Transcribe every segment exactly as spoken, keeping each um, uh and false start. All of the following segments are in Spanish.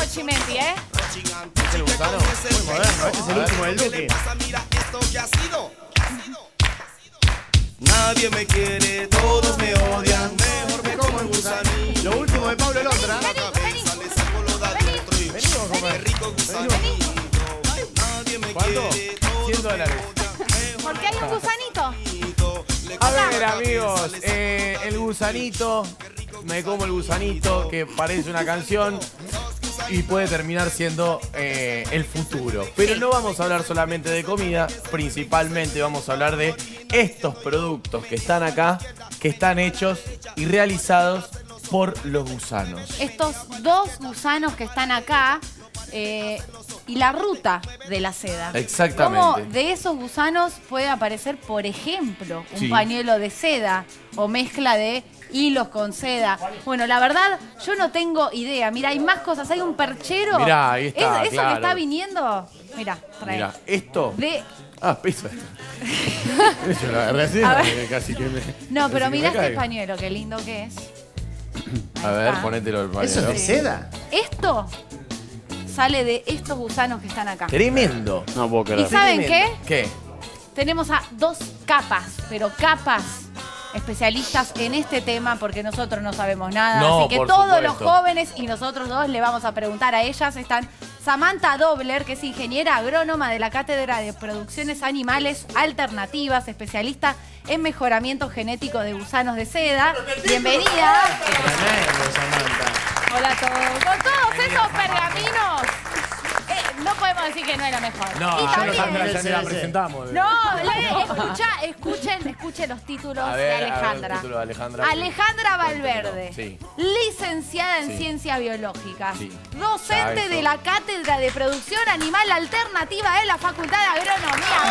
Chimenti, ¿eh? ¿Es el gusano? Muy moderno. Este es el último del Duque. Nadie me quiere, todos me odian. Mejor me como el gusanito. Lo último de Pablo Londra. Vení, vení. Le saco lo de adentro y Venimos a comer. qué rico gusanito. Nadie me ¿Cuánto? quiere, cien dólares. Porque hay un gusanito. A ver, amigos, eh, el gusanito, me como el gusanito, que parece una canción y puede terminar siendo eh, el futuro. Pero no vamos a hablar solamente de comida, principalmente vamos a hablar de estos productos que están acá, que están hechos y realizados por los gusanos. Estos dos gusanos que están acá eh, y la ruta de la seda. Exactamente. ¿Cómo de esos gusanos puede aparecer, por ejemplo, un Sí. pañuelo de seda o mezcla de hilos con seda? Bueno, la verdad, yo no tengo idea. Mira, hay más cosas. Hay un perchero. Mirá, ahí está, ¿Es, ¿Eso claro. que está viniendo? Mira, trae. Mira, esto... De... Ah, pesa. Yo la agarré así, A ver. casi que me... No, pero casi que mirá me este caigo. pañuelo, qué lindo que es. A Ahí ver, está. ponételo el pañuelo. ¿Eso es de seda? Esto sale de estos gusanos que están acá. Tremendo. No puedo ¿Y creer. saben qué? ¿Qué? Tenemos a dos capas, pero capas especialistas en este tema porque nosotros no sabemos nada. No, así que por todos los supuesto. jóvenes y nosotros dos le vamos a preguntar a ellas. Están Samantha Dobler, que es ingeniera agrónoma de la Cátedra de Producciones Animales Alternativas, especialista en mejoramiento genético de gusanos de seda. Bienvenida. Tremendo, Samantha. Hola a todos. Con todos esos pergaminos, eh, no podemos decir que no es la mejor. No, Y ya, también- Alejandra, ya Sí, ni la sí, sí. presentamos. No, le- escucha, escuchen, escuchen los títulos A ver, de a ver, el Alejandra. título de Alejandra. Alejandra Valverde, Sí. licenciada en Sí. Ciencias Biológicas, Sí. docente Ya, eso. de la Cátedra de Producción Animal Alternativa de la Facultad de Agronomía.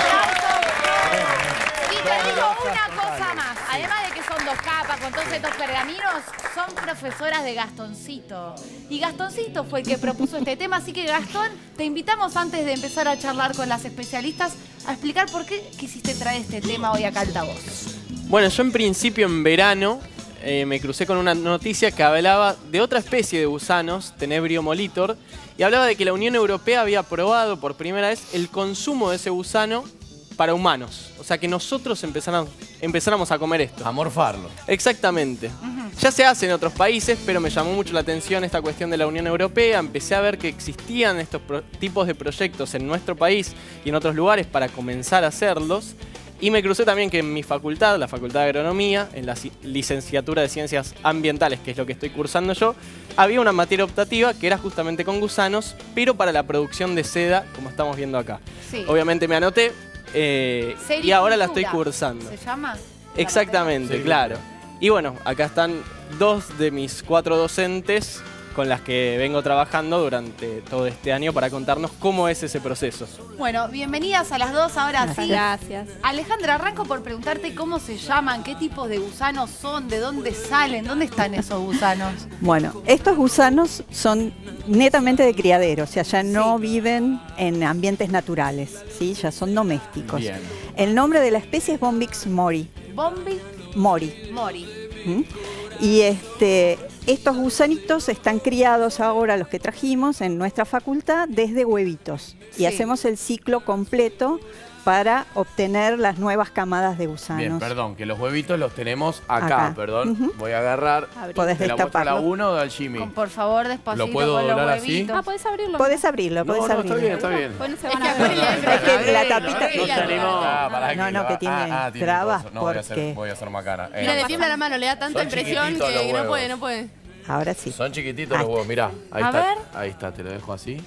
¡Aplausos! Y te digo una cosa más, además de que son dos capas con todos estos pergaminos, son profesoras de Gastoncito. Y Gastoncito fue el que propuso este tema, así que Gastón, te invitamos antes de empezar a charlar con las especialistas a explicar por qué quisiste traer este tema hoy acá al altavoz. Bueno, yo en principio en verano eh, me crucé con una noticia que hablaba de otra especie de gusanos, Tenebrio molitor, y hablaba de que la Unión Europea había aprobado por primera vez el consumo de ese gusano para humanos. O sea, que nosotros empezáramos, empezáramos a comer esto. A morfarlo. Exactamente. Ya se hace en otros países, pero me llamó mucho la atención esta cuestión de la Unión Europea. Empecé a ver que existían estos pro- tipos de proyectos en nuestro país y en otros lugares para comenzar a hacerlos. Y me crucé también que en mi facultad, la Facultad de Agronomía, en la ci- licenciatura de Ciencias Ambientales, que es lo que estoy cursando yo, había una materia optativa que era justamente con gusanos, pero para la producción de seda, como estamos viendo acá. Sí. Obviamente me anoté eh, y ahora la estoy cursando. ¿Se llama? Exactamente, Sí. claro. Y bueno, acá están dos de mis cuatro docentes con las que vengo trabajando durante todo este año para contarnos cómo es ese proceso. Bueno, bienvenidas a las dos, ahora sí. Gracias. Alejandra, arranco por preguntarte cómo se llaman, qué tipos de gusanos son, de dónde salen, dónde están esos gusanos. Bueno, estos gusanos son netamente de criadero, o sea, ya no Sí. viven en ambientes naturales, ¿sí? Ya son domésticos. Bien. El nombre de la especie es Bombyx mori. Bombi Mori. Mori. ¿m? Y este, estos gusanitos están criados ahora, los que trajimos, en nuestra facultad desde huevitos. Sí. Y hacemos el ciclo completo para obtener las nuevas camadas de gusanos. Bien, perdón, que los huevitos los tenemos acá, Acá. perdón. Ujú. Voy a agarrar. Podés ¿Te la muestro a la destaparlo. uno o al Jimmy? Con, por favor, despacito ¿Lo puedo con los doblar así? huevitos. Ah, podés abrirlo. Podés abrirlo, podés No, no, abrirlo. está bien, está bien. Bueno, se Es van que a ver. acuérdense- Es que la tapita No se animó. Ah, pará, No, no, lo- que tiene ah, ah, trabas coso. No, voy a hacer, porque- voy a hacer macana. Eh, Mira, le tiembla la mano, le da tanta Son impresión que, chiquititos los que no huevos. puede, no puede. Ahora sí. Son chiquititos los Ah. huevos, mirá. Ahí A está. ver. Ahí está, te lo dejo así.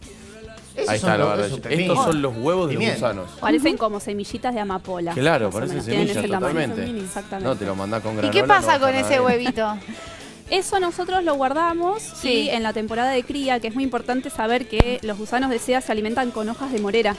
Esos Ahí son está, la los- verdad. esos Estos pepinillos. son los huevos de Pimiento. gusanos. Parecen como semillitas de amapola. Claro, más o parecen menos. Tienen semillas ese tamaño. totalmente. Exactamente. No, te lo mandás con ¿Y granola. qué pasa no con nada ese bien. huevito? Eso nosotros lo guardamos Sí. y en la temporada de cría, que es muy importante saber que los gusanos de seda se alimentan con hojas de morera.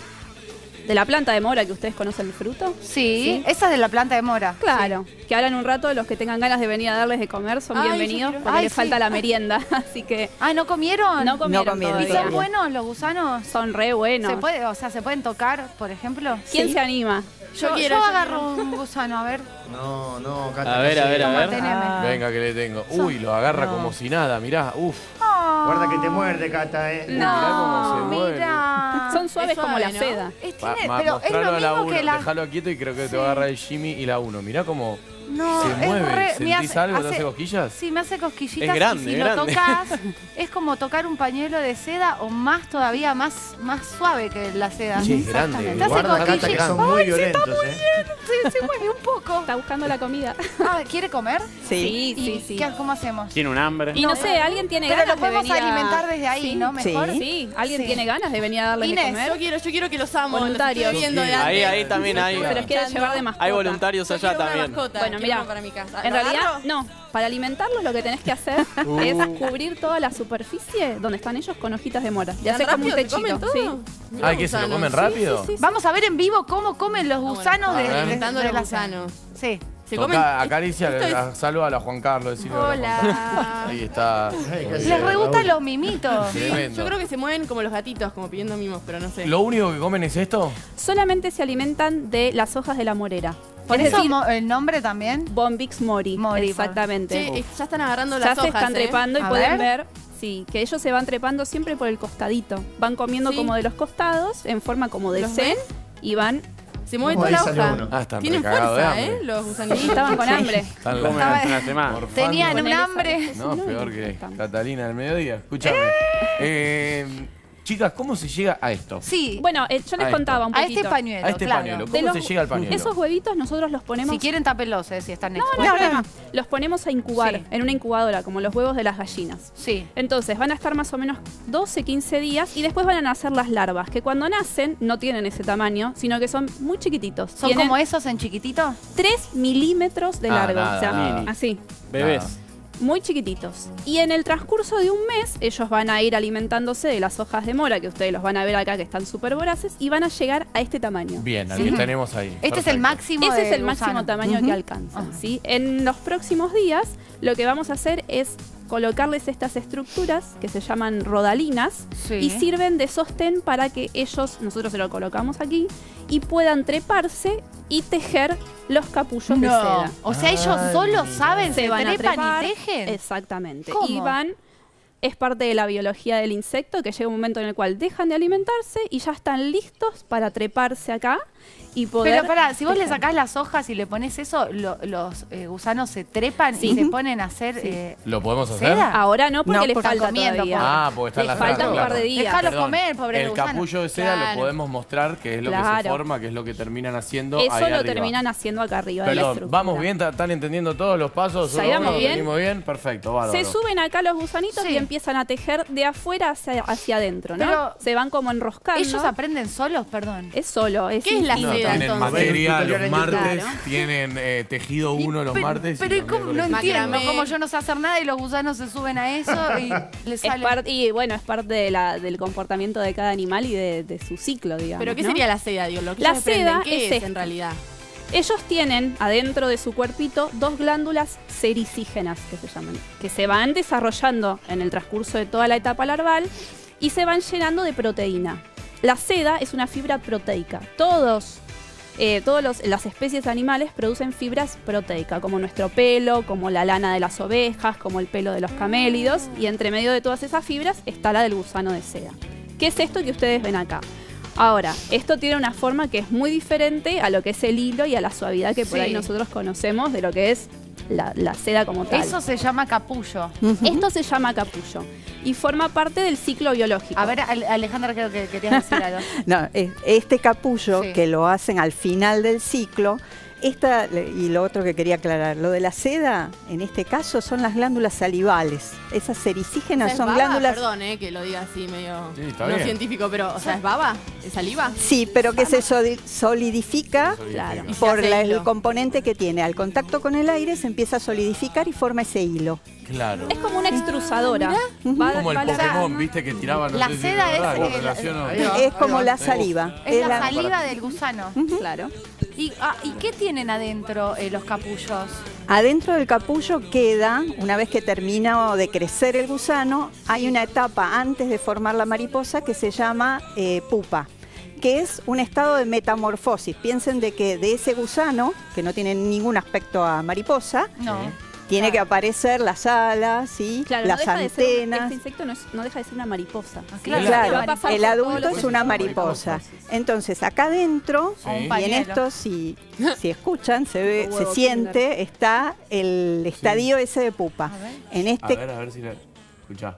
De la planta de mora, que ustedes conocen el fruto. Sí, Sí. esa es de la planta de mora. Claro, que ahora en un rato los que tengan ganas de venir a darles de comer son Ay, bienvenidos yo quiero- porque Ay, les sí. falta la merienda. Así que Ah, ¿no comieron? no comieron, No comieron ¿Y todavía. son buenos los gusanos? Son re buenos. ¿Se puede, o sea, ¿se pueden tocar, por ejemplo? ¿Quién Sí. se anima? Yo, yo agarro un gusano, a ver. No, no, Cata. A ver, a ver, a ver. Teneme. Ah. Venga, que le tengo. Uy, lo agarra No. como si nada, mirá. Uf. No. Guarda que te muerde, Cata, ¿eh? No, Mirá cómo se mueve. mira. Son suaves Es suave, como la ¿no? seda. Es, Pa- tiene- ma- pero es mostralo lo a la mismo uno, que la... dejalo quieto y creo que Sí. te va a agarrar el Jimmy y la uno. Mirá cómo No, se es mueve. re- me ¿Sentís hace- algo? ¿Te hace- hace cosquillas? Sí, me hace cosquillitas. Es grande, y si es lo grande. tocas, es como tocar un pañuelo de seda o más todavía, más, más suave que la seda. Sí, es grande. Te hace Guarda, Cata, que cosquillas. son muy violentos, ¿eh? Sí, se mueve un poco. Está buscando la comida. Ah, ¿quiere comer? Sí. ¿Y sí, sí. qué- cómo hacemos? Tiene un hambre. Y no sé, alguien tiene Pero ganas lo podemos de venir a- alimentar desde ahí, Sí. ¿no? Mejor. Sí. Sí, alguien Sí. tiene ganas de venir a darles de Inés, comer. Yo quiero, yo quiero que los amo. Voluntarios. Los estoy viendo de Yo quiero. antes. Ahí, ahí también hay. Se los quiere llevar de mascota. Hay voluntarios Yo allá quiero una también. mascota, Bueno, quiero mira, uno para mi casa. En ¿Lo realidad, agarro? no. Para alimentarlos lo que tenés que hacer es cubrir toda la superficie donde están ellos con hojitas de mora. Ya ¿Tan hace como un rápido se techito. comen todo? Sí. Mira Ay, ¿que se lo gusanos. comen Sí, rápido? sí, sí. Vamos a ver en vivo cómo comen los gusanos Ah, bueno. de, de, Alimentando de los la gusanos. Sí. Se Toca, comen. acaricia, Esto es- a- salúdala a Juan Carlos. decile hola, Juan Hola. Carlos. Ahí está. Ay, qué Les lindo, re gustan Raúl. los mimitos. Tremendo. Yo creo que se mueven como los gatitos, como pidiendo mimos, pero no sé. ¿Lo único que comen es esto? Solamente se alimentan de las hojas de la morera. ¿Por Es eso decir, mo- el nombre también? Bombix mori. Mori, Exactamente. Che, eh, ya están agarrando Ya las se hojas, están ¿eh? trepando y A pueden ver. ver, sí, que ellos se van trepando siempre por el costadito. Van comiendo Sí. como de los costados, en forma como de ¿Los zen, ven? y van... Se mueve Como toda la ahí sale hoja. uno. Ah, están Tienen recagados de fuerza, hambre. ¿eh? Los gusanitos. Sí, estaban con hambre. Están Comen las- hace una semana. morfando. Tenían un Ponele hambre. esa- No, no, peor no, que estamos. Catalina del mediodía. Escúchame. Eh, chicas, ¿cómo se llega a esto? Sí. Bueno, eh, yo les A esto. contaba un a poquito. este pañuelo, A este claro. pañuelo. De ¿Cómo los- se llega al pañuelo? Esos huevitos nosotros los ponemos... Si quieren, tápenlos, eh, si están no, no hay expuestos. problema. Los ponemos a incubar Sí. en una incubadora, como los huevos de las gallinas. Sí. Entonces van a estar más o menos doce, quince días y después van a nacer las larvas, que cuando nacen no tienen ese tamaño, sino que son muy chiquititos. ¿Son Tienen como esos en chiquitito? tres milímetros de Ah, largo. nada, o sea, nada. así. Bebés. Nada. Muy chiquititos. Y en el transcurso de un mes, ellos van a ir alimentándose de las hojas de mora, que ustedes los van a ver acá, que están súper voraces, y van a llegar a este tamaño. Bien, al que tenemos ahí. Este es el Perfecto. máximo Ese es de el máximo gusano. tamaño Ujú. que alcanzan. Ajá. ¿sí? En los próximos días, lo que vamos a hacer es colocarles estas estructuras que se llaman rodalinas Sí. y sirven de sostén para que ellos, nosotros se lo colocamos aquí, y puedan treparse y tejer los capullos de No. seda. O sea, ellos Ay, solo mira. saben, se, Se van a trepan trepar. y tejen. Exactamente. ¿Cómo? Y van, es parte de la biología del insecto, que llega un momento en el cual dejan de alimentarse y ya están listos para treparse acá y poder... Pero pará, si vos le tejer. sacás las hojas y le pones eso, lo- los eh, gusanos se trepan Sí. y se ponen a hacer eh, ¿lo podemos hacer? ¿seda? Ahora no, porque No, le porque falta están comiendo, todavía. Ah, porque están Le las falta ratas, un par claro. de días. Déjalo Perdón, comer, pobre el gusano. capullo de seda Claro. lo podemos mostrar, que es lo que se Claro. forma, que es lo que terminan haciendo ahí Eso lo arriba. terminan haciendo acá arriba de la Perdón, estructura. ¿vamos bien? ¿Están entendiendo todos los pasos? Sí, ahí vamos bien. ¿Venimos bien? Perfecto, bárbaro. Se suben acá los gusanitos Sí. y empiezan a tejer de afuera hacia, hacia adentro, ¿no? Pero- Se van como enroscando. ¿Ellos aprenden solos? Perdón. Es solo, es ¿Qué es la instinto. seda, Tienen entonces? materia Tutorial los en martes, YouTube. tienen eh, tejido uno los Pero- martes. y Pero ¿y los cómo? No miércoles. entiendo Macramé. cómo yo no sé hacer nada y los gusanos se suben a eso y les Es sale. par- y bueno, es parte de la- del comportamiento de cada animal y de, de su ciclo, digamos. ¿Pero qué ¿no? sería la seda, digo? Lo que La ellos aprenden, seda ¿qué es es, esto. en realidad? Ellos tienen adentro de su cuerpito dos glándulas sericígenas, que se llaman, que se van desarrollando en el transcurso de toda la etapa larval y se van llenando de proteína. La seda es una fibra proteica. Todos, eh, todos los- las especies animales producen fibras proteicas, como nuestro pelo, como la lana de las ovejas, como el pelo de los camélidos, y entre medio de todas esas fibras está la del gusano de seda. ¿Qué es esto que ustedes ven acá? Ahora, esto tiene una forma que es muy diferente a lo que es el hilo y a la suavidad que por Sí. ahí nosotros conocemos de lo que es la, la seda como tal. Eso se llama capullo. Esto se llama capullo y forma parte del ciclo biológico. A ver, Ale- Alejandra, creo que querías decir algo. No, es- este capullo Sí. que lo hacen al final del ciclo, esta, y lo otro que quería aclarar, lo de la seda, en este caso, son las glándulas salivales. Esas sericígenas O sea, ¿es son baba? glándulas... Perdón, eh, que lo diga así medio Sí, está no bien. científico, pero, o sea, ¿es baba? ¿Es saliva? Sí, pero que se soli- solidifica Claro. Y se por hace la- el hilo. componente que tiene. Al contacto con el aire se empieza a solidificar y forma ese hilo. Claro. Es como una extrusadora. Va- Como el va la- Pokémon, viste, que tiraban. No La sé si seda verdad, es, lo eh, relaciono. Ahí va. Es como la Sí. saliva. Es la la- saliva del gusano. Claro. ¿Y, ah, ¿y qué tienen adentro eh, los capullos? Adentro del capullo queda, una vez que termina de crecer el gusano, hay una etapa antes de formar la mariposa que se llama eh, pupa, que es un estado de metamorfosis. Piensen de que de ese gusano, que no tiene ningún aspecto a mariposa, No. tiene que aparecer las alas, ¿sí? Claro, las no deja de ser un- antenas. este insecto no, es- no deja de ser una mariposa. ¿sí? claro, Claro, Va a pasar el por adulto todos los es una sitios. mariposa. Entonces, acá adentro, Sí. Un y en pañuelo. esto, si, si escuchan, se ve, Huevo se Kinder. siente, está el estadio ese de pupa. A ver. En A este ver, a ver si la... Escuchá.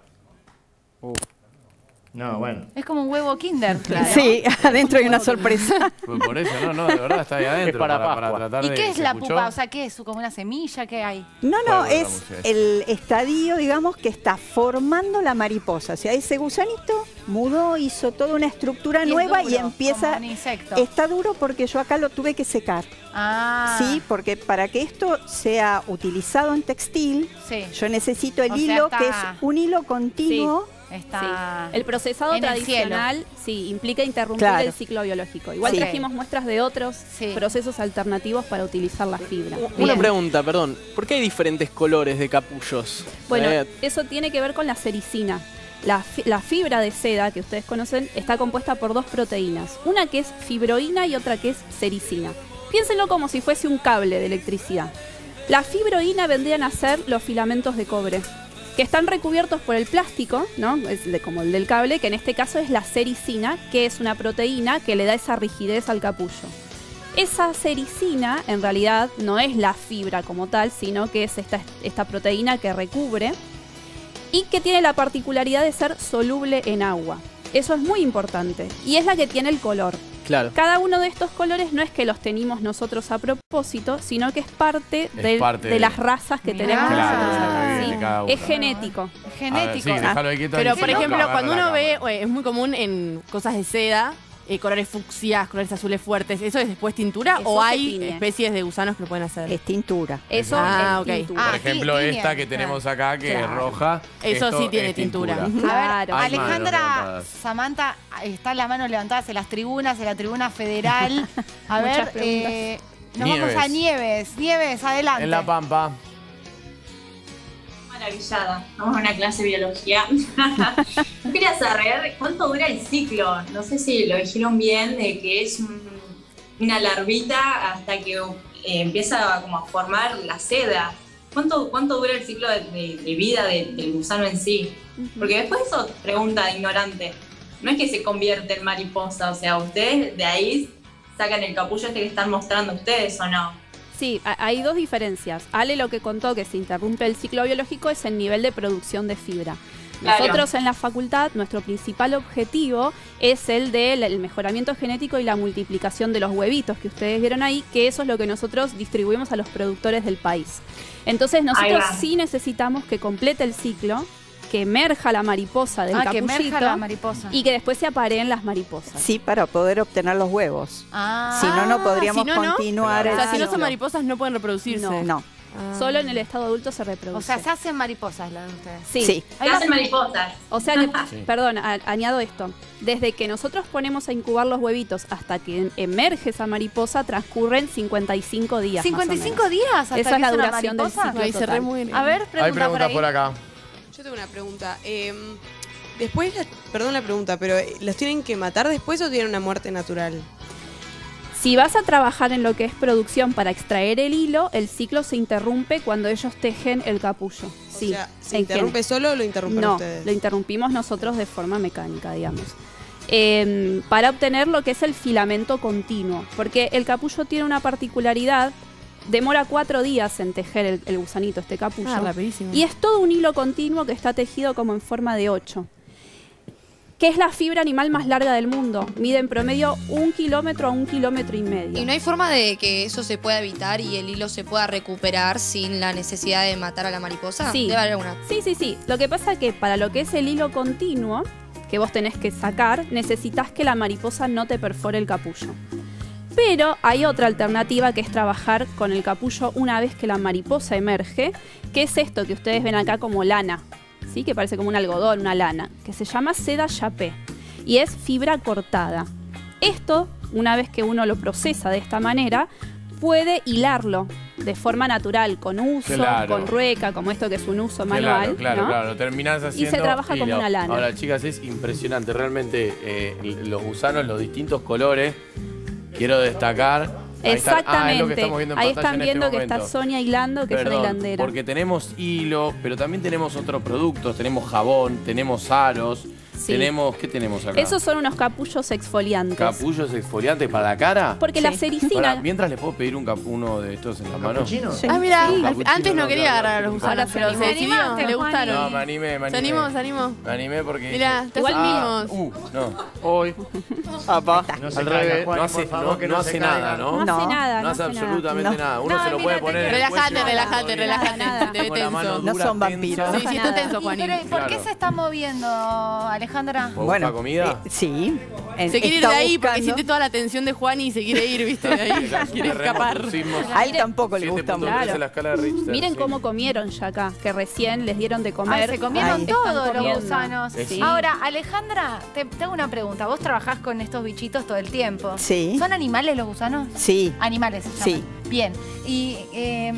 No, bueno. Es como un huevo Kinder. Claro. Sí, adentro hay una sorpresa. Pues por eso, no, no, de verdad está ahí adentro. Es para Pascua. tratar ¿Y de... qué es ¿se la escuchó? pupa? O sea, ¿qué es? ¿Como una semilla? ¿Qué hay? No, ¿Cuál no, es la es música? el estadio, digamos, que está formando la mariposa. O sea, ese gusanito mudó, hizo toda una estructura Y es nueva duro, y empieza... como un insecto. Está duro porque yo acá lo tuve que secar. Ah. Sí, porque para que esto sea utilizado en textil, Sí. yo necesito el O sea, hilo, está- que es un hilo continuo. Está. Sí. El procesado en el tradicional sí, implica interrumpir Claro. el ciclo biológico. Igual Sí. trajimos muestras de otros Sí. procesos alternativos para utilizar la fibra. Una Bien. pregunta, perdón. ¿Por qué hay diferentes colores de capullos? Bueno, Eh, eso tiene que ver con la sericina. La, fi- la fibra de seda que ustedes conocen está compuesta por dos proteínas. Una que es fibroína y otra que es sericina. Piénsenlo como si fuese un cable de electricidad. La fibroína vendrían a ser los filamentos de cobre, que están recubiertos por el plástico, ¿no? Es de- como el del cable, que en este caso es la sericina, que es una proteína que le da esa rigidez al capullo. Esa sericina en realidad no es la fibra como tal, sino que es esta, esta proteína que recubre y que tiene la particularidad de ser soluble en agua. Eso es muy importante y es la que tiene el color. claro. Cada uno de estos colores no es que los tenemos nosotros a propósito, sino que es parte, Es del- parte de de- las razas que Mirá. tenemos Claro, nosotros de lo que acá, viene ¿sí? cada uno. Es genético. Es genético. A ver, sí, déjalo ahí quieto. Pero, y por si no, ejemplo, agarra cuando la uno ve, cámara. eh, es muy común en cosas de seda, eh, colores fucsias, colores azules fuertes. ¿Eso es después tintura Eso o se hay tiñe. especies de gusanos que lo pueden hacer? Es tintura. Eso Ah, es ok. tintura. Ah, Por ejemplo, ti- esta tiñe, que tenemos claro. acá, que es Claro. roja. Eso esto sí tiene es tintura. A ver, Claro. Hay Alejandra, manos Samantha, están las manos levantadas en las tribunas, en la tribuna federal. A Muchas ver, preguntas. eh, nos Nieves. vamos a Nieves. Nieves, adelante. En La Pampa. Maravillada, vamos a una clase de biología. Yo quería saber cuánto dura el ciclo. No sé si lo dijeron bien, de que es un- una larvita hasta que eh, empieza como a formar la seda. ¿Cuánto, cuánto dura el ciclo de, de- de vida de- del gusano en sí? Porque después eso, pregunta ignorante, no es que se convierte en mariposa, o sea, ustedes de ahí sacan el capullo este que están mostrando ustedes, ¿o no? Sí, ha- hay dos diferencias. Ale lo que contó que se interrumpe el ciclo biológico es el nivel de producción de fibra. Claro. Nosotros en la facultad, nuestro principal objetivo es el del el mejoramiento genético y la multiplicación de los huevitos que ustedes vieron ahí, que eso es lo que nosotros distribuimos a los productores del país. Entonces nosotros va. sí necesitamos que complete el ciclo, que emerja la mariposa del Ah, que capullito emerja la mariposa. y que después se apareen las mariposas. Sí, para poder obtener los huevos. Ah. Si no, no podríamos si no, no. continuar O sea, el si no son ciclo. mariposas no pueden reproducirse. No. No, Ah. Solo en el estado adulto se reproduce. O sea, se hacen mariposas las de ustedes. sí. sí. Ahí va- Hacen mariposas. O sea que, Sí. perdón, a- añado esto. Desde que nosotros ponemos a incubar los huevitos hasta que emerge esa mariposa, transcurren cincuenta y cinco días. más o ¿cincuenta y cinco menos. días hasta Esa que es la una duración del mariposa? ciclo Ahí se total. remuere. A ver, Hay pregunta por preguntas ahí. por acá. Yo tengo una pregunta. Eh, después, la- perdón la pregunta, pero ¿los tienen que matar después o tienen una muerte natural? Si vas a trabajar en lo que es producción para extraer el hilo, el ciclo se interrumpe cuando ellos tejen el capullo. Sí. O sea, ¿se ¿En interrumpe qué? solo o lo interrumpen No, ustedes? lo interrumpimos nosotros de forma mecánica, digamos. Eh, para obtener lo que es el filamento continuo, porque el capullo tiene una particularidad, demora cuatro días en tejer el, el gusanito, este capullo, Ah, rapidísimo. y es todo un hilo continuo que está tejido como en forma de ocho, que es la fibra animal más larga del mundo, mide en promedio un kilómetro a un kilómetro y medio. ¿Y no hay forma de que eso se pueda evitar y el hilo se pueda recuperar sin la necesidad de matar a la mariposa? Sí. Debe haber alguna. Sí, sí, sí. Lo que pasa es que para lo que es el hilo continuo, que vos tenés que sacar, necesitas que la mariposa no te perfore el capullo. Pero hay otra alternativa que es trabajar con el capullo una vez que la mariposa emerge, que es esto que ustedes ven acá como lana, ¿sí? Que parece como un algodón, una lana, que se llama seda chapé y es fibra cortada. Esto, una vez que uno lo procesa de esta manera, puede hilarlo de forma natural, con uso, Claro. con rueca, como esto que es un uso manual. Claro, claro, ¿no? claro. Terminás haciendo. se trabaja como hilo. una lana. Ahora, chicas, es impresionante. Realmente, eh, los gusanos, los distintos colores. Quiero destacar Exactamente. Ah, es lo que estamos viendo en Ahí pantalla están en viendo este que está momento. Sonia hilando, que Perdón, es una hilandera. porque tenemos hilo, pero también tenemos otros productos. Tenemos jabón, tenemos aros, Sí. tenemos... ¿Qué tenemos acá? Esos son unos capullos exfoliantes. ¿Capullos exfoliantes para la cara? Porque la sericina... Pará, mientras les puedo pedir un cap- uno de estos en la mano. Sí. Ah, mira, Sí. al- antes no quería agarrar a los Ahora gusanos, se pero animó. se decidió, Animaste, le Juani. gustaron. No, me animé, me animé. Se animó, se animó. Me animé porque... Mirá, te Igual asumimos. Uh, no. Hoy. Apa. No se Al caiga, revés, Juani, no hace, por favor, no, que no no hace se nada, caiga. ¿no? No hace nada, No no hace hace nada. absolutamente No. nada. Uno No, se lo mira, puede te poner en el Relájate, cuello. relájate, relájate. nada. Te ve Con la mano tenso. No dura, son vampiros. tensa. Sí, sí, nada. está tenso, ¿Y, Juani. pero, ¿y por qué Claro. se está moviendo, Alejandra? ¿Vos busca comida? eh, sí. En- Se quiere ir de está ahí porque buscando. siente toda la tensión de Juani y se quiere ir, ¿viste? De ahí, quiere escapar. A él tampoco le gusta mucho. Claro. la escala de Richter. Miren sí. cómo comieron ya acá, que recién les dieron de Ay, comer. se comieron Ahí. todos Están los comiendo. gusanos. Sí. Ahora, Alejandra, te, te hago una pregunta. Vos trabajás con estos bichitos todo el tiempo. Sí. ¿Son animales los gusanos? Sí. Animales. se Sí. llaman. Bien. Y eh,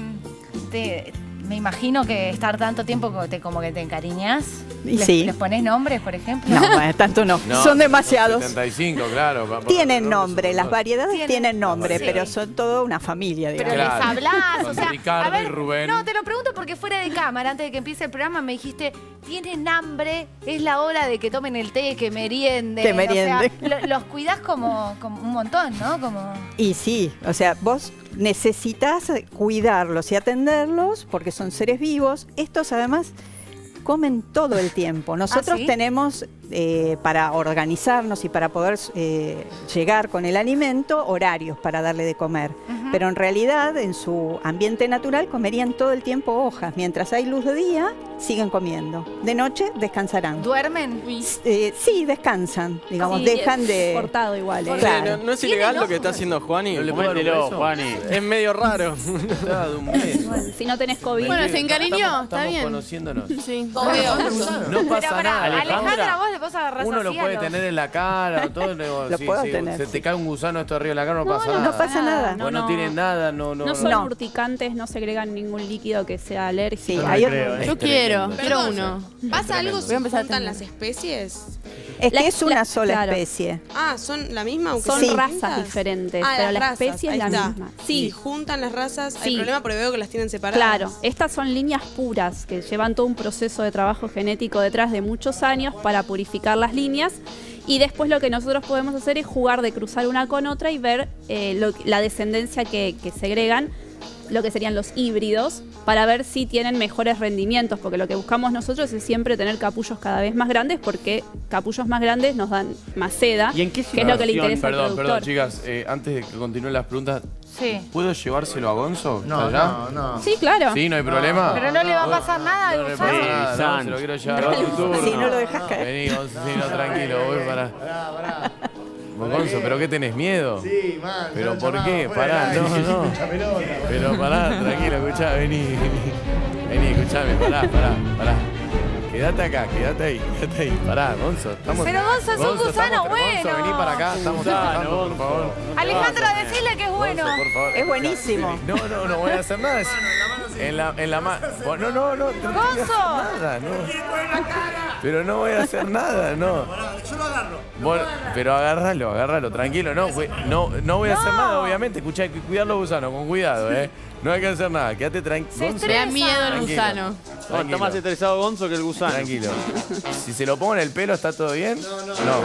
te- me imagino que estar tanto tiempo como, te, como que te encariñas. Y ¿Les, sí. ¿Les pones nombres, por ejemplo? No, bueno, tanto no. No, Son demasiados. setenta y cinco, claro. pa- pa- Tienen pa- nombre, las variedades Tienen- tienen nombre, Sí. pero son toda una familia, Pero digamos. Claro. les hablás, Con o sea, Ricardo a ver, y Rubén. no, te lo pregunto porque fuera de cámara, antes de que empiece el programa, me dijiste, tienen hambre, es la hora de que tomen el té, que merienden. Que merienden. O sea, lo- los cuidás como, como un montón, ¿no? Como... Y sí, o sea, vos necesitas cuidarlos y atenderlos porque son seres vivos. Estos además comen todo el tiempo. Nosotros ¿sí? tenemos, eh, para organizarnos y para poder eh, llegar con el alimento, horarios para darle de comer. Ujú. Pero en realidad, en su ambiente natural, comerían todo el tiempo hojas. Mientras hay luz de día, siguen comiendo. De noche, descansarán. ¿Duermen? Eh, sí, descansan. Digamos, Sí, dejan es de... cortado igual. ¿eh? Claro. ¿No, no es ilegal lo que está haciendo Juani? ¿No le puedo dar un Comételo, beso? Juani. Es medio raro. Está de un mes. Bueno, si no tenés COVID. Bueno, se encariñó, Estamos- está estamos bien. conociéndonos. Sí. No Pero pasa pará, nada. Alejandra, vos le vos agarrás Uno lo así a puede los- tener en la cara, todo, digo, Lo sí, puedo sí, tener, se sí. te cae un gusano esto arriba de la cara, no, pasa no, nada. no pasa nada. Pues no, tienen nada, no, no. No son No. urticantes, no segregan ningún líquido que sea alérgico. Sí, No hay le otro- creo, ¿eh? Yo Es quiero, tremendo. quiero Perdón. uno. ¿Pasa algo Voy si a empezar a juntan tener. las especies? Es La- que es una la- sola claro. especie. Ah, ¿son la misma? aunque Son sean razas distintas? diferentes, Ah, pero las la razas, especie es ahí la está. misma. Si Sí, juntan las razas, hay Sí. problema porque veo que las tienen separadas. claro. Estas son líneas puras que llevan todo un proceso de trabajo genético detrás de muchos años para purificar las líneas. Y después lo que nosotros podemos hacer es jugar de cruzar una con otra y ver eh, lo- la descendencia que, que segregan, lo que serían los híbridos, para ver si tienen mejores rendimientos, porque lo que buscamos nosotros es siempre tener capullos cada vez más grandes, porque capullos más grandes nos dan más seda, ¿Y en qué que es lo que le situación? interesa Perdón, al perdón, productor. chicas, eh, antes de que continúen las preguntas, Sí. ¿puedo llevárselo a Gonzo? No, ¿Allá? no, no. Sí, claro. Sí, no hay problema. Pero no le va a pasar nada al No le gusano. pasa nada, no, San. se lo quiero llevar. Dale, turno. Si no lo dejas caer. Vení, Gonzo, sí, no, tranquilo, voy para. Pará, pará. Gonzo, ¿pero qué tenés miedo? Sí, man. ¿Pero ya por lo qué? llamaba fuera Pará, del no, aire. no. Mucha pelota. Pero pará, tranquilo, escuchá, vení, vení. Vení, escuchame, pará, pará, pará. Quédate acá, quédate ahí, quédate ahí. Pará, Gonzo, estamos. Pero Gonzo es un gusano estamos- bueno. Gonzo, vení para acá, estamos Gusano, trabajando, por favor. Alejandra, decirle que es bueno. Gonzo, por favor. Es buenísimo. No, no, no voy a hacer nada. En la, en la mano. No, no, no. No voy a hacer nada, no. Pero no voy a hacer nada, no. Yo lo agarro. Bueno, pero agárralo, agárralo, tranquilo, no, cu- no, no voy a hacer nada, obviamente. Escuchá, hay que cuidar los gusanos, con cuidado, eh. No hay que hacer nada, quédate tranquilo. Me da miedo el gusano. No, está más estresado Gonzo que el gusano. Tranquilo. Si se lo pongo en el pelo, ¿está todo bien? No, no.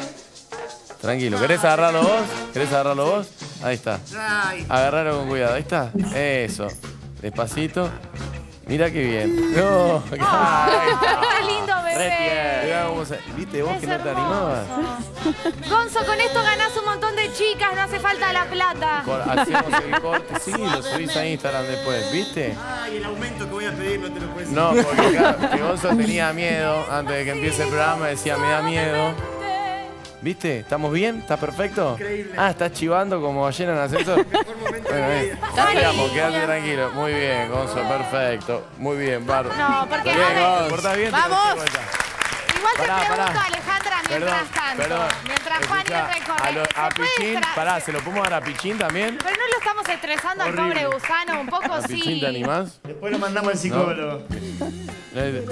Tranquilo, ¿querés agarrarlo vos? ¿Querés agarrarlo vos? Ahí está. Agarralo con cuidado, ahí está. Eso. Despacito. Mira qué bien. No, ¡Qué lindo bebé! Mirá cómo se- ¿Viste vos Es que no te hermoso. animabas? Gonzo, con esto ganás un montón de chicas, no hace falta la plata. Cor- Hacemos el corte, sí, lo subís a Instagram después, ¿viste? Ay, el aumento que voy a pedir no te lo puedes No, porque claro, que Gonzo tenía miedo antes de que empiece el programa, decía, me da miedo. ¿Viste? ¿Estamos bien? ¿Está perfecto? Increíble. Ah, ¿estás chivando como ballena en ascensor? Bueno, bien. Quedamos, quédate tranquilo. Muy bien, Gonzo, perfecto. Muy bien, Barro. No, porque Bien, a ver, Gonzo. ¿Portás bien? Te lo ¡Vamos! llevo vuelta. igual te Pará, pregunto, pará. Alejandra, mientras Perdón, tanto. perdón. Mientras Juan Escuchá, recorre. a, lo- a ¿se puede Pichín, tra- pará, ¿se lo podemos dar a Pichín también? Pero no lo estamos estresando al Horrible. pobre gusano, un poco ¿A sí. Pichín te animás? Después lo mandamos al psicólogo. Eh,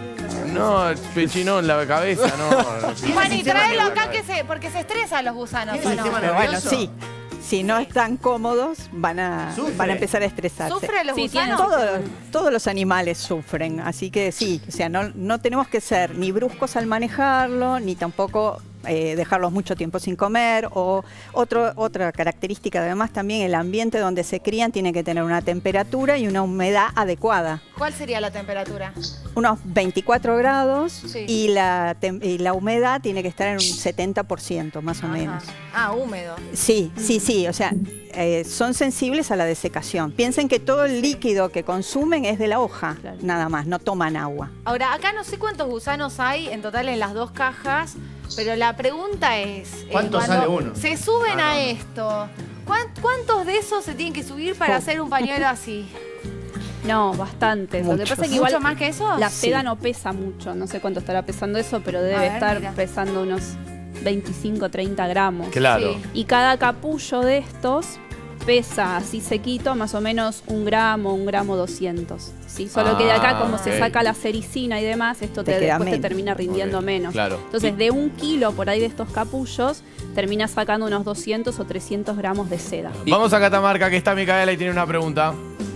No, el Pichín en la cabeza, no. Juan, y sistema tráelo nervioso. acá que se, porque se estresan los gusanos, ¿o ¿Tiene no? sistema Pero bueno, nervioso? sí. si no están cómodos, van a, van a empezar a estresarse. ¿Sufren los sí, gusanos? Todos, todos los animales sufren, así que sí, o sea, no, no tenemos que ser ni bruscos al manejarlo, ni tampoco eh, dejarlos mucho tiempo sin comer. O otro, otra característica, además, también el ambiente donde se crían tiene que tener una temperatura y una humedad adecuada. ¿Cuál sería la temperatura? Unos veinticuatro grados Sí. y, la y la humedad tiene que estar en un setenta por ciento más o Ajá. menos. Ah, húmedo. Sí, sí, sí, o sea, eh, son sensibles a la desecación. Piensen que todo el líquido que consumen es de la hoja, claro. Nada más, no toman agua. Ahora, acá no sé cuántos gusanos hay en total en las dos cajas, pero la pregunta es... ¿Cuánto eh, sale uno? Se suben Ah, a no. esto. ¿Cuán- ¿Cuántos de esos se tienen que subir para hacer un pañuelo así? No, bastante. Lo que pasa es que igual ¿Mucho más que eso? la seda Sí. no pesa mucho. No sé cuánto estará pesando eso, pero A debe ver, estar mira. pesando unos veinticinco, treinta gramos. Claro. Sí. Y cada capullo de estos pesa así sequito más o menos un gramo, un gramo doscientos. ¿Sí? Solo que de acá, como se ok. saca la sericina y demás, esto te, Te queda después te menos. termina rindiendo Ok, menos. claro. Entonces, de un kilo por ahí de estos capullos, terminas sacando unos doscientos o trescientos gramos de seda. Vamos a Catamarca, que está Micaela y tiene una pregunta.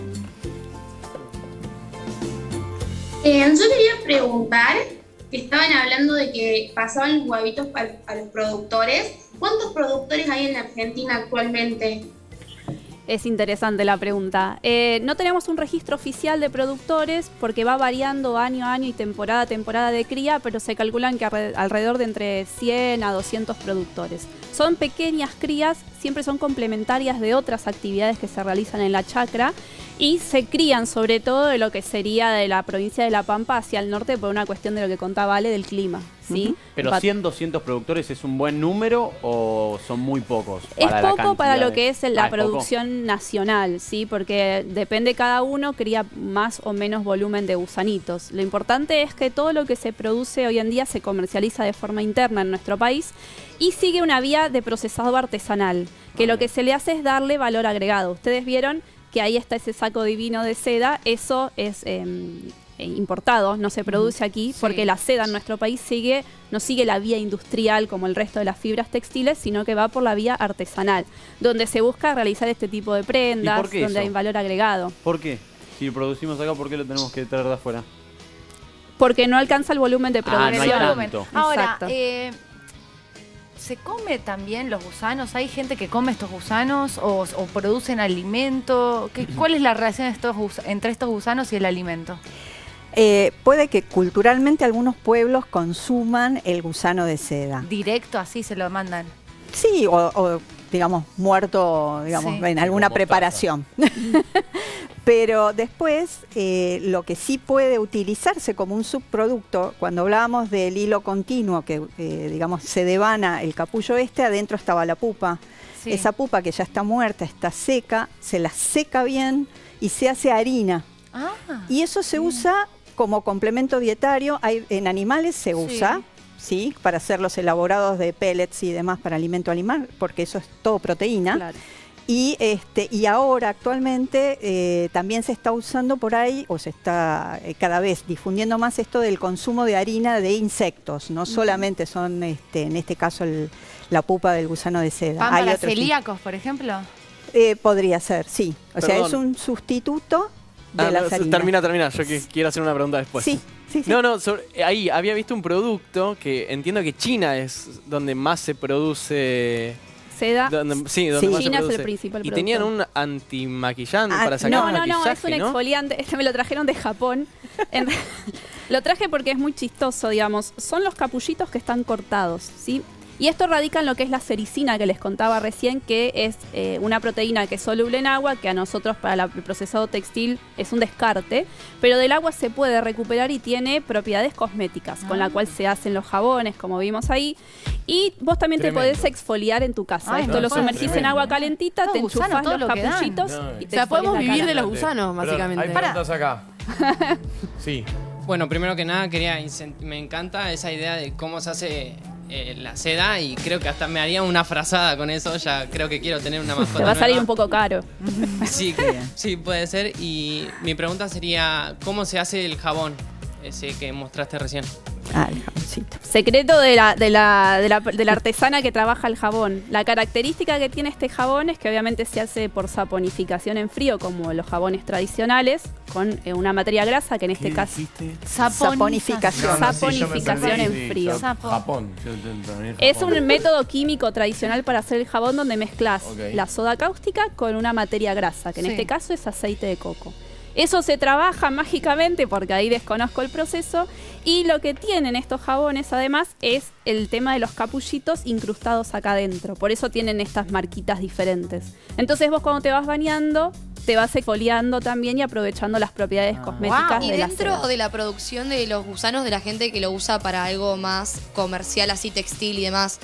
Eh, yo quería preguntar, que estaban hablando de que pasaban los huevitos a, a los productores. ¿Cuántos productores hay en la Argentina actualmente? Es interesante la pregunta. Eh, no tenemos un registro oficial de productores porque va variando año a año y temporada a temporada de cría, pero se calculan que alre- alrededor de entre cien a doscientos productores. Son pequeñas crías, siempre son complementarias de otras actividades que se realizan en la chacra y se crían sobre todo de lo que sería de la provincia de La Pampa hacia el norte por una cuestión de lo que contaba Ale del clima. ¿sí? Pero Pat- cien, doscientos productores es un buen número o son muy pocos? Es para la poco para cantidad lo de- que es Ah, la ¿es poco? producción nacional, ¿sí? Porque depende cada uno, cría más o menos volumen de gusanitos. Lo importante es que todo lo que se produce hoy en día se comercializa de forma interna en nuestro país y sigue una vía de procesado artesanal, que lo que se le hace es darle valor agregado. Ustedes vieron que ahí está ese saco divino de seda, eso es eh, eh, importado, no se produce aquí, Sí. porque la seda en nuestro país sigue, no sigue la vía industrial como el resto de las fibras textiles, sino que va por la vía artesanal, donde se busca realizar este tipo de prendas, ¿Y por qué donde eso? hay valor agregado. ¿Por qué? Si producimos acá, ¿por qué lo tenemos que traer de afuera? Porque no alcanza el volumen de Ah, no hay producción. tanto. Ahora, Exacto. eh, ¿se come también los gusanos? ¿Hay gente que come estos gusanos o, o producen alimento? ¿Qué, ¿Cuál es la relación de estos gus- entre estos gusanos y el alimento? Eh, puede que culturalmente algunos pueblos consuman el gusano de seda. Directo así se lo mandan. Sí, o, o, digamos, muerto, digamos, Sí. en alguna preparación. Pero después, eh, lo que sí puede utilizarse como un subproducto, cuando hablábamos del hilo continuo, que eh, digamos se devana el capullo este, adentro estaba la pupa. Sí. Esa pupa que ya está muerta, está seca, se la seca bien y se hace harina. Ah, Y eso se usa como complemento dietario. Hay, en animales se usa, ¿sí? Para hacer los elaborados de pellets y demás para alimento animal, porque eso es todo proteína. Claro. Y, este, y ahora actualmente eh, también se está usando por ahí, o se está eh, cada vez difundiendo más esto del consumo de harina de insectos. No solamente son, este, en este caso, el- la pupa del gusano de seda. ¿Pan Hay para otros- celíacos, por ejemplo? eh, podría ser, sí. O sea, Perdón. es un sustituto de Ah, las no, harinas. termina, termina. Yo que quiero hacer una pregunta después. Sí, sí, sí. No, no, sobre- ahí había visto un producto que entiendo que China es donde más se produce. Seda. Donde, sí, donde Sí. más se China es el produce. principal Y productor. tenían un antimaquillante Ah, para sacar no, no, no, maquillaje, es un ¿no? exfoliante. Este me lo trajeron de Japón. En- lo traje porque es muy chistoso, digamos. Son los capullitos que están cortados, ¿sí? Y esto radica en lo que es la sericina que les contaba recién, que es eh, una proteína que es soluble en agua, que a nosotros para la- el procesado textil es un descarte, pero del agua se puede recuperar y tiene propiedades cosméticas, con la cual se hacen los jabones, como vimos ahí. Y vos también Tremendo. te podés exfoliar en tu casa. Ay, Esto no, lo eso es sumergís en tremendo. agua calentita, Todo te gusano, enchufás todo los lo que dan. capullitos No, y o te sea, podemos exfolias la vivir cara. de los gusanos, Perdón, básicamente. hay preguntas acá. Sí. Bueno, primero que nada quería incent- me encanta esa idea de cómo se hace eh, la seda y creo que hasta me haría una frazada con eso, ya creo que quiero tener una mascota Te va a salir nueva. un poco caro. Sí, sí, puede ser. Y mi pregunta sería, ¿cómo se hace el jabón ese que mostraste recién? Ah, el jaboncito. Secreto de la, de, la, de, la, de la artesana que trabaja el jabón. La característica que tiene este jabón es que obviamente se hace por saponificación en frío, como los jabones tradicionales, con eh, una materia grasa, que en este caso... Saponificación. No, no, saponificación en sí, frío. Sapo. Japón. Es un método químico tradicional para hacer el jabón donde mezclas okay. la soda cáustica con una materia grasa, que en Sí. este caso es aceite de coco. Eso se trabaja mágicamente, porque ahí desconozco el proceso, y lo que tienen estos jabones además es el tema de los capullitos incrustados acá adentro. Por eso tienen estas marquitas diferentes. Entonces vos cuando te vas bañando, te vas exfoliando también y aprovechando las propiedades cosméticas Y de la dentro seda. de la producción de los gusanos de la gente que lo usa para algo más comercial, así textil y demás,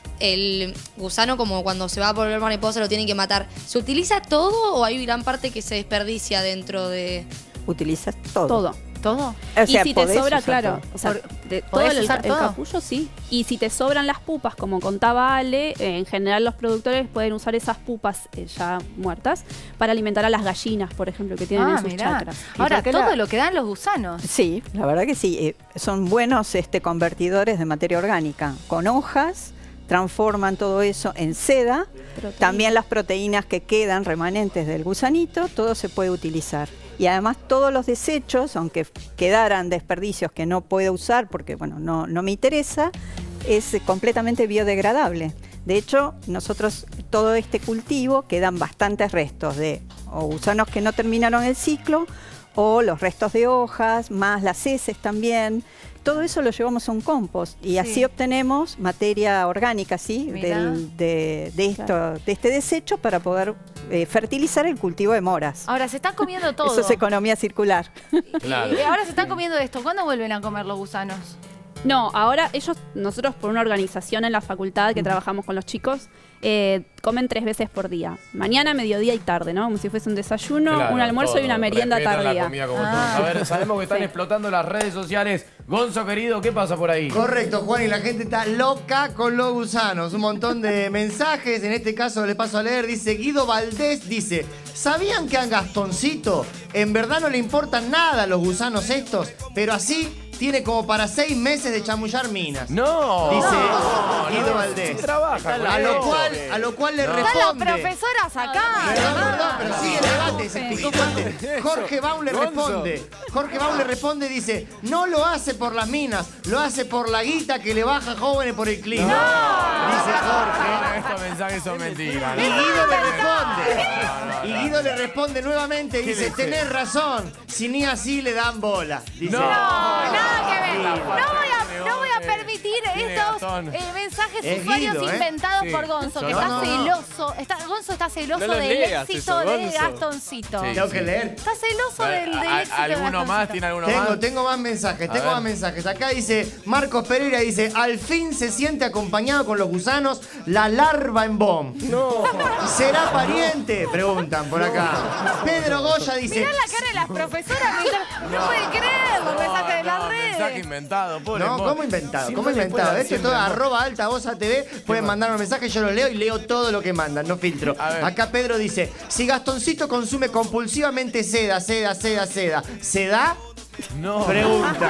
el gusano, como cuando se va a volver mariposa, lo tienen que matar. ¿Se utiliza todo o hay gran parte que se desperdicia dentro de...? Utilizas todo. Todo. ¿Todo? O Y sea, si te podés sobra, usar claro, todo. o sea, Por- de- todo ¿podés el, usar el todo? capullo, sí. Y si te sobran las pupas, como contaba Ale, eh, en general los productores pueden usar esas pupas eh, ya muertas para alimentar a las gallinas, por ejemplo, que tienen Ah, en sus mirá. chakras. Ahora, por qué todo la- lo que dan los gusanos. Sí, la verdad que sí. Eh, son buenos este, convertidores de materia orgánica. Con hojas transforman todo eso en seda. Proteína. También las proteínas que quedan remanentes del gusanito, todo se puede utilizar. Y además todos los desechos, aunque quedaran desperdicios que no puedo usar porque bueno, no, no me interesa, es eh, completamente biodegradable. De hecho, nosotros, todo este cultivo, quedan bastantes restos de o gusanos que no terminaron el ciclo, o los restos de hojas, más las heces también. Todo eso lo llevamos a un compost y Sí. así obtenemos materia orgánica, ¿sí? Mirá. Del, de, de, esto, de este desecho para poder eh, fertilizar el cultivo de moras. Ahora, se están comiendo todo. Eso es economía circular. Claro. Y ahora se están comiendo esto. ¿Cuándo vuelven a comer los gusanos? No, ahora ellos, nosotros por una organización en la facultad que trabajamos con los chicos, eh, comen tres veces por día. Mañana, mediodía y tarde, ¿no? Como si fuese un desayuno, Claro, un almuerzo y todo. una merienda Respetan tardía. la comida como Ah. todos. A ver, sabemos que están Sí. explotando las redes sociales. Gonzo, querido, ¿qué pasa por ahí? Correcto, Juan, y la gente está loca con los gusanos. Un montón de mensajes, en este caso le paso a leer. Dice Guido Valdés, dice, ¿sabían que a Gastoncito en verdad no le importan nada los gusanos estos? Pero así tiene como para seis meses de chamullar minas. No. Dice No, Guido no, Valdés. sí trabaja con a, lo eso. cual, a lo cual le No. Están las responde. profesoras acá. Perdón, perdón, pero sigue el debate, se explicó fuerte. Jorge Baum le Gonzo. responde. Jorge Baum le responde, dice, no lo hace por las minas, lo hace por la guita que le baja jóvenes por el clima. Dice Jorge. Estos mensajes son mentiras. Y Guido le responde. Y Guido le responde nuevamente y ¿Qué dice, le dice? tenés razón, si ni así le dan bola. Dice, No. No, nada que ver. La No voy a, no voy a eh, permitir tiene estos Gastón. eh, mensajes Es usuarios Guido, ¿eh? inventados Sí. por Gonzo, que No, está no, no. celoso. Está, Gonzo está celoso No lo del leas éxito eso, de Gonzo. Gastoncito. Sí. tengo que leer. Está celoso del, del ¿A- éxito de ¿Alguno más? Gastoncito. ¿Tiene alguno Tengo, más? tengo más mensajes, A tengo ver. más mensajes. Acá dice Marcos Pereira, dice, al fin se siente acompañado con los gusanos la larva en bomb. No. ¿Será pariente? Preguntan por acá. Pedro Goya dice, Mirá la cara de las profesoras. mientras- No, puede creer los mensajes de las no, mensaje redes. inventado, pobre no, Mo. ¿cómo inventado? Siempre ¿Cómo le inventado? pueden Esto es siempre, todo Mo. arroba alta voz A T V. Pueden mandarme mensajes, yo los leo y leo todo lo que mandan, no filtro. A ver. Acá Pedro dice, si Gastoncito consume compulsivamente seda, seda, seda, seda, ¿se da? No. Pregunta.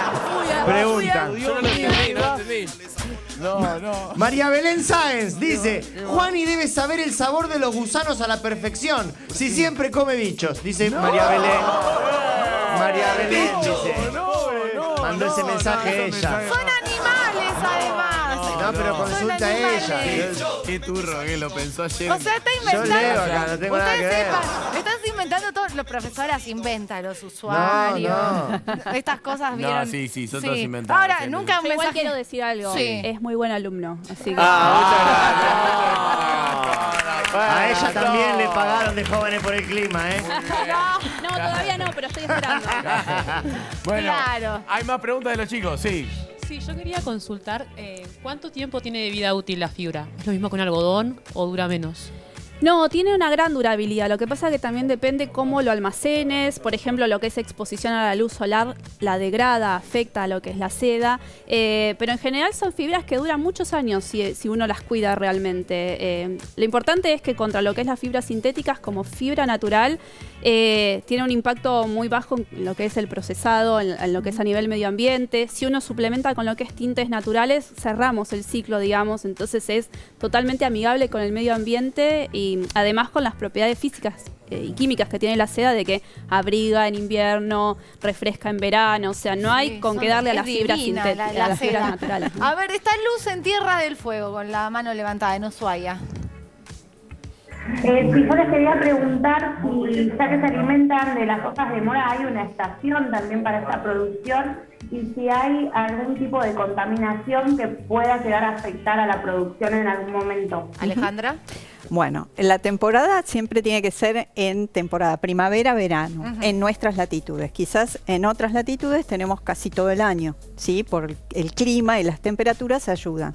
Pregunta. Yo no lo entendí, no lo entendí. No, no. María Belén Sáenz dice, Juani debe saber el sabor de los gusanos a la perfección, si siempre come bichos, dice María Belén. María Belén dice, mandó ese mensaje ella. Son animales, además. No, pero Son consulta a animales. ella. Qué turro que lo pensó ayer. O sea, está Yo inventando. leo acá, no tengo nada que Ustedes ver. sepan, estás inventando todo. Los profesoras inventan los usuarios. No, Estas cosas No, vieron. sí, sí, son todas inventadas, Ahora, siempre. nunca un Yo igual mensaje. quiero decir algo. Sí. Es muy buen alumno. Así que. Ah, A ella también le pagaron de jóvenes por el clima, ¿eh? No, todavía no, pero estoy esperando. Bueno, Claro. hay más preguntas de los chicos, sí. Sí, yo quería consultar eh, cuánto tiempo tiene de vida útil la fibra. ¿Es lo mismo con algodón o dura menos? No, tiene una gran durabilidad. Lo que pasa es que también depende cómo lo almacenes. Por ejemplo, lo que es exposición a la luz solar la degrada, afecta a lo que es la seda. Eh, pero en general son fibras que duran muchos años si, si uno las cuida realmente. Eh, lo importante es que contra lo que es las fibras sintéticas, como fibra natural, eh, tiene un impacto muy bajo en lo que es el procesado, en, en lo que es a nivel medio ambiente. Si uno suplementa con lo que es tintes naturales, cerramos el ciclo, digamos. Entonces es totalmente amigable con el medio ambiente y Y además con las propiedades físicas eh, y químicas que tiene la seda de que abriga en invierno, refresca en verano, o sea, no hay Sí, con son- qué darle a es las fibras divina sintéticas, la- la a las fibras seda. naturales. A ver, está Luz en Tierra del Fuego con la mano levantada en Ushuaia. Eh, si yo les quería preguntar si ya que se alimentan de las hojas de mora hay una estación también para esta producción y si hay algún tipo de contaminación que pueda llegar a afectar a la producción en algún momento. Alejandra. Bueno, la temporada siempre tiene que ser en temporada primavera-verano, Ujú. en nuestras latitudes. Quizás en otras latitudes tenemos casi todo el año, ¿sí? Por el clima y las temperaturas ayudan.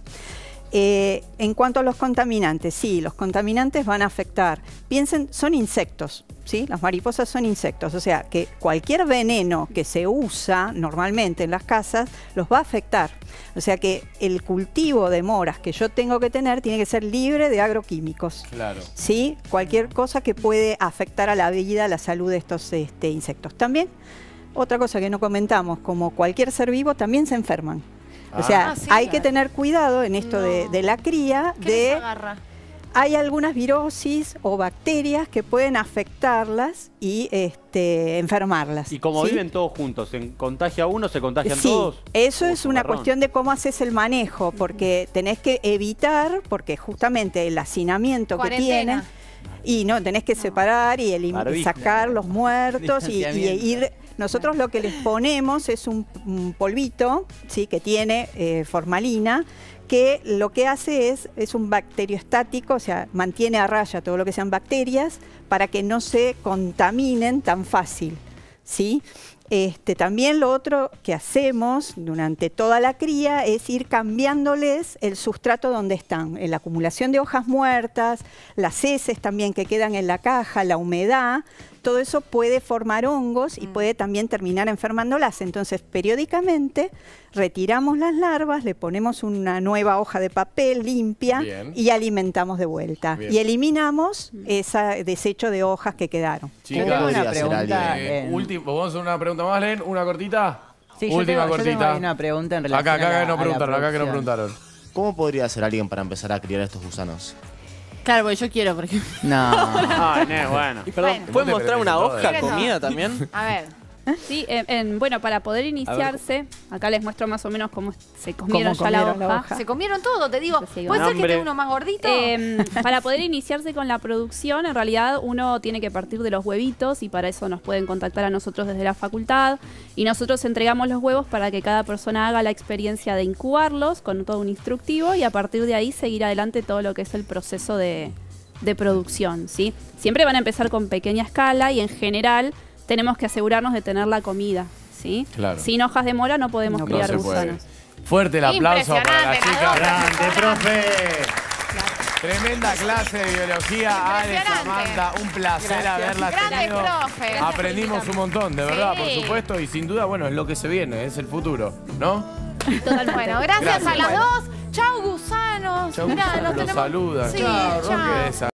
Eh, en cuanto a los contaminantes, sí, los contaminantes van a afectar. Piensen, son insectos, ¿sí? Las mariposas son insectos, o sea que cualquier veneno que se usa normalmente en las casas los va a afectar. O sea que el cultivo de moras que yo tengo que tener tiene que ser libre de agroquímicos. Claro. ¿Sí? Cualquier cosa que puede afectar a la vida, a la salud de estos este, insectos. También, otra cosa que no comentamos, como cualquier ser vivo, también se enferman. O sea, Ah, sí, hay claro. que tener cuidado en esto de, de la cría, ¿Qué les de agarra? hay algunas virosis o bacterias que pueden afectarlas y este, enfermarlas. Y como ¿sí? viven todos juntos, ¿se contagia uno, se contagian Sí, todos? eso Uh, es una garrón. cuestión de cómo haces el manejo, porque tenés que evitar, porque justamente el hacinamiento que tienen, Cuarentena. y no, tenés que separar y elim- Barbijo. sacar los muertos y, y Distanciamiento. ir. Nosotros lo que les ponemos es un, un polvito, sí, que tiene eh, formalina, que lo que hace es, es un bacteriostático, o sea, mantiene a raya todo lo que sean bacterias para que no se contaminen tan fácil, ¿sí? Este, también lo otro que hacemos durante toda la cría es ir cambiándoles el sustrato donde están, en la acumulación de hojas muertas, las heces también que quedan en la caja, la humedad, todo eso puede formar hongos y puede también terminar enfermándolas. Entonces, periódicamente retiramos las larvas, le ponemos una nueva hoja de papel limpia Bien. y alimentamos de vuelta. Bien. Y eliminamos ese desecho de hojas que quedaron. Chicas, Tengo una podría ser pregunta alguien. Eh, en- último, vamos a hacer una pregunta más, Len. ¿Una cortita? Sí, yo Última tengo- yo tengo cortita. ahí una pregunta en relación acá, acá a la- que no a la preguntaron, acá que no producción. preguntaron. ¿Cómo podría hacer alguien para empezar a criar estos gusanos? Claro, porque yo quiero, por ejemplo. No. Ay, no, bueno. Y perdón, Bueno. ¿pueden Vos te mostrar una pertenece hoja todo. comida también? A ver. Sí, en- en- bueno, para poder iniciarse, acá les muestro más o menos cómo se comieron Cómo ya la comieron la hoja. hoja. Se comieron todo, te digo. Sí, ¿Puede ser que hambre. esté uno más gordito? Eh, para poder iniciarse con la producción, en realidad uno tiene que partir de los huevitos y para eso nos pueden contactar a nosotros desde la facultad y nosotros entregamos los huevos para que cada persona haga la experiencia de incubarlos con todo un instructivo y a partir de ahí seguir adelante todo lo que es el proceso de, de producción, ¿sí? Siempre van a empezar con pequeña escala y en general tenemos que asegurarnos de tener la comida, ¿sí? Claro. Sin hojas de mora no podemos No, criar no se puede. gusanos. Fuerte el aplauso para la Impresionante, chica. las dos Grande, profe. Tremenda clase de biología, Ale, Impresionante. Samantha. Un placer haberla Grande tenido. profe. Aprendimos un montón, de verdad, Sí. por supuesto. Y sin duda, bueno, es lo que se viene, es el futuro, ¿no? Bueno, gracias, Gracias. a las dos. Chau, gusanos. Chau, Mirá, gusanos, nos los tenemos- saludan. Sí, Chau, chau. Roque.